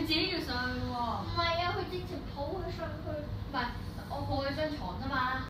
己要上去喎。 唔係啊，佢直接抱佢上去，唔係我抱佢張床啫嘛。